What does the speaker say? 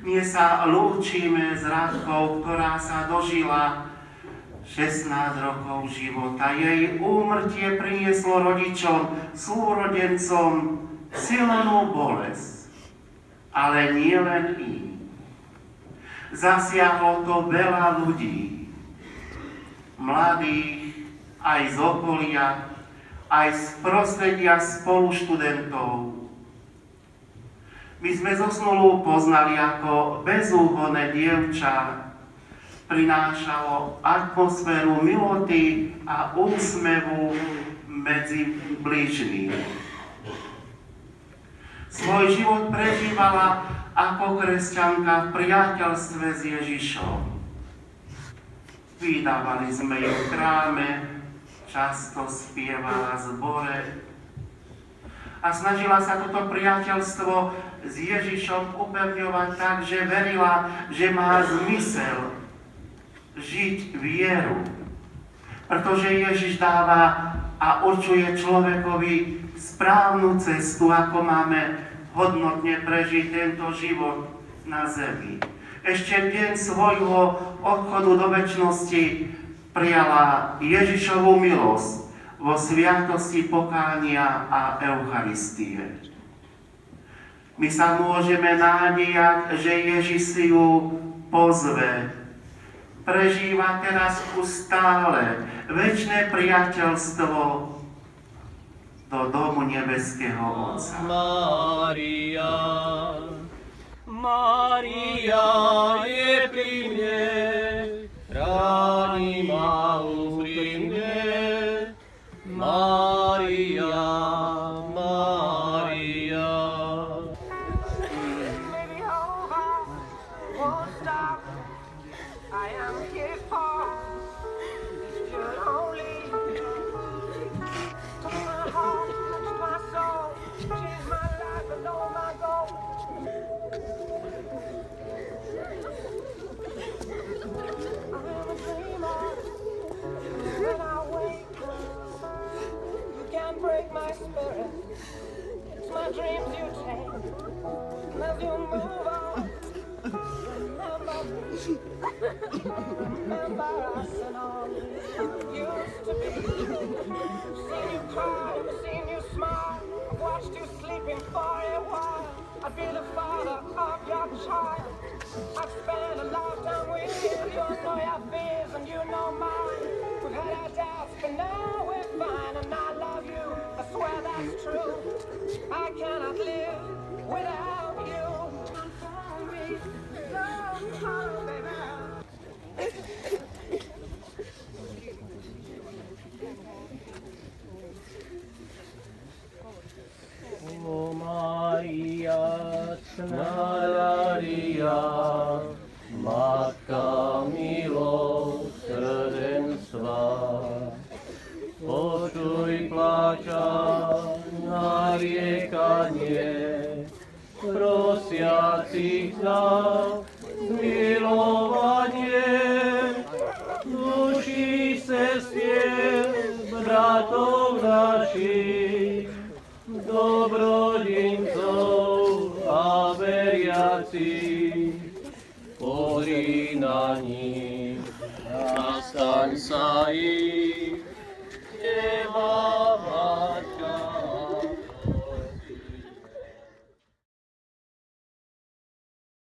Dnes sa lúčime s Radkou, ktorá sa dožila 16 rokov života. Jej úmrtie prinieslo rodičom, súrodencom silnú bolesť. Ale nie len im. Zasiahlo to veľa ľudí. Mladých, aj z okolia, aj z prostredia spoluštudentov. My sme zosnulú poznali ako bezúhonné dievča. Prinášalo atmosféru miloty a úsmevu medzi blížnymi. Svoj život prežívala ako kresťanka v priateľstve s Ježišom. Vydávali sme ju v chráme, často spievala zbore a snažila sa toto priateľstvo s Ježišom upevňovať tak, že verila, že má zmysel žiť vieru. Pretože Ježiš dáva a určuje človekovi správnu cestu, ako máme hodnotne prežiť tento život na zemi. Ešte deň svojho odchodu do večnosti prijala Ježišovu milosť vo sviatosti pokánia a Eucharistie. My sa môžeme nádejať, že Ježiš si ju pozve. Prežíva teraz stále večné priateľstvo do domu nebeského Otca. Mária, Mária je pri mne, chráni ma úprimne. Mária, Mária. Maybe hope I won't stop. I am here for you only. Touch my heart, touch my soul, change my life and know my goal. I am a dreamer when I wake. You can't break my spirit. It's my dreams you take. And as you move on, remember us and all we used to be. I've seen you cry, I've seen you smile. I've watched you sleeping for a while. I'd be the father of your child. I've spent a lifetime with you. You know your fears and you know mine. We've had our doubts, but now we're fine. And I love you, I swear that's true. I cannot live without you. Come for me, oh baby. O Maria, Cnaria, Matka milosrdenstva, počuj pláča nariekanie, prosiacich za zmilovanie, duší sestier, bratov našich, dobrodincov a veriacich, pozri na nich, nastaň sa ich.